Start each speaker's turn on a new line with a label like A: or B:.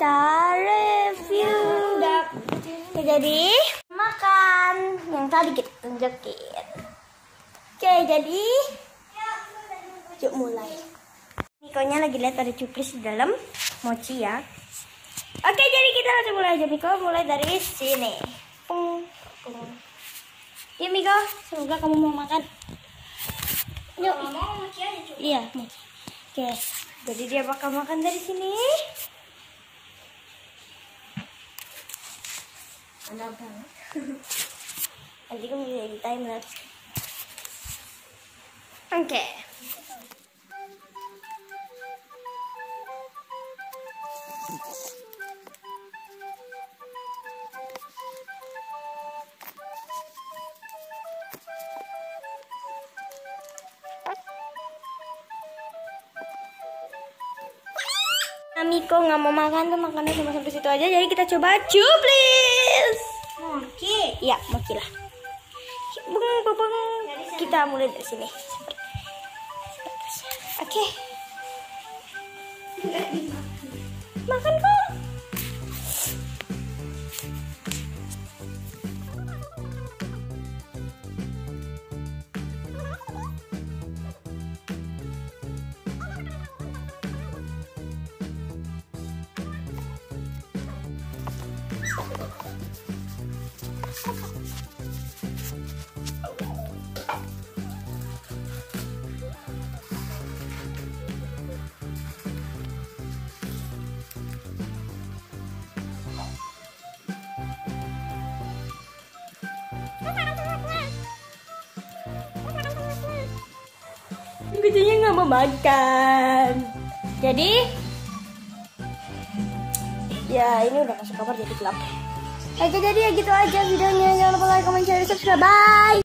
A: kita review. Oke, jadi makan yang tadi kita tunjukin. Oke, jadi yuk mulai. Mikonya lagi lihat ada cuplis di dalam mochi ya. Oke, jadi kita langsung mulai aja. Miko mulai dari sini. Yuk Miko, semoga kamu mau makan. Yuk. Iya, mochi. Oke, jadi dia bakal makan dari sini. Enak banget. Nanti kamu bisa di timelapse. Oke. Miko nggak mau makan tuh, makannya cuma sampai situ aja. Jadi kita coba cuplis. Mochi. Iya, mochi lah. Kita mulai dari sini. Oke. Makan kok. Kucingnya nggak mau makan. Jadi ya ini udah masuk kamar jadi gelap. Oke, jadi ya gitu aja videonya. Jangan lupa like, comment, share, subscribe. Bye.